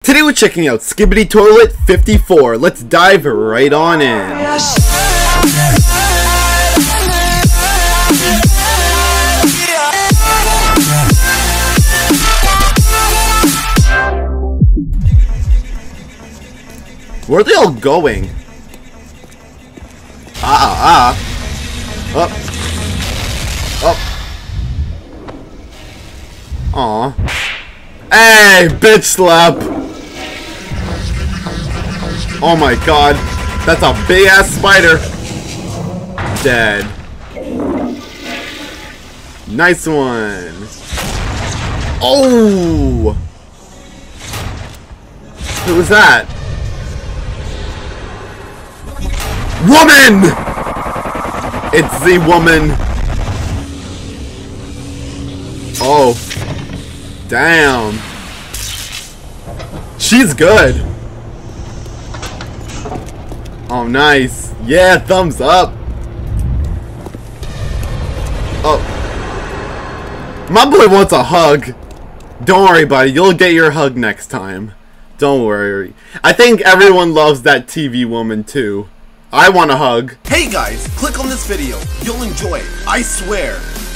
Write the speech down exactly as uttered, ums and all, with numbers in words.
Today we're checking out Skibidi Toilet fifty-four. Let's dive right on in. Where are they all going? Ah, ah. Up. Up. Aw. Hey, bitch slap. Oh my god. That's a big ass spider. Dead. Nice one. Oh. Who was that? Woman! It's the woman. Oh. Damn. She's good. Oh, nice. Yeah, thumbs up. Oh. My boy wants a hug. Don't worry, buddy. You'll get your hug next time. Don't worry. I think everyone loves that T V woman, too. I want a hug. Hey guys, click on this video. You'll enjoy it. I swear.